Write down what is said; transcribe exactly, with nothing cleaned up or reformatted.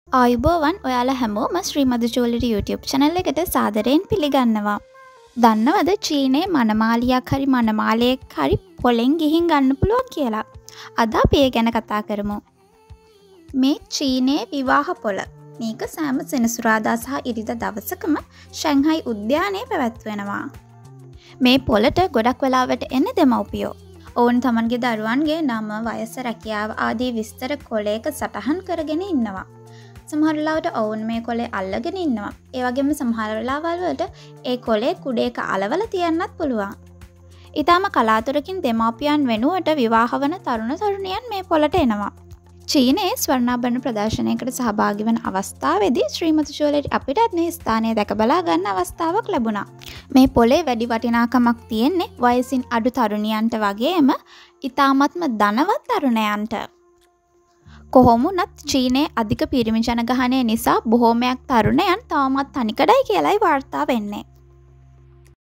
ආයුබෝවන් ඔයාලා හැමෝම ශ්‍රීමදු ජුවලරි YouTube channel එකට සාදරයෙන් පිළිගන්නවා. දන්නවද චීනයේ මනමාලියක් හරි මනමාලයෙක් හරි පොලෙන් ගිහින් ගන්න පුළුවන් කියලා? අද අපි ඒ ගැන කතා කරමු. මේ චීනයේ විවාහ පොල. මේක සෑම සෙනසුරාදා සහ ඉරිදා දවසකම ෂැන්හයි උද්‍යානයේ පැවැත්වෙනවා. මේ පොලට ගොඩක් වෙලාවට එන්නේ දෙමව්පියෝ. ඔවුන් තමන්ගේ දරුවන්ගේ නම, වයස, රැකියාව ආදී විස්තර කොලයක සටහන් කරගෙන ඉන්නවා. සමහර වෙලාවට ඔවුන් මේ කොලේ අල්ලගෙන ඉන්නවා. ඒ වගේම සමහර වෙලාවල් වලට ඒ කොලේ කුඩේක අලවල තියන්නත් පුළුවන්. ඊටම කලාතුරකින් දෙමාපියන් වෙනුවට විවාහ වන තරුණ තරුණියන් මේ පොලට එනවා. චීනයේ ස්වර්ණාභරණ ප්‍රදර්ශනයකට සහභාගී වන අවස්ථාවේදී ශ්‍රීමති ජුවලරි අපිටත් මේ ස්ථානය දැක බලා ගන්න අවස්ථාවක් ලැබුණා. මේ පොලේ වැඩි වටිනාකමක් තියෙන්නේ වයසින් අඩු තරුණියන්ට වගේම ඊ타මත්ම ධනවත් තරුණයන්ට. කොහොම වුණත් චීනයේ අධික පිරිමි ජනගහනය නිසා බොහෝමයක් තරුණයන් තවමත් තනිකඩයි කියලායි වාර්තා වෙන්නේ.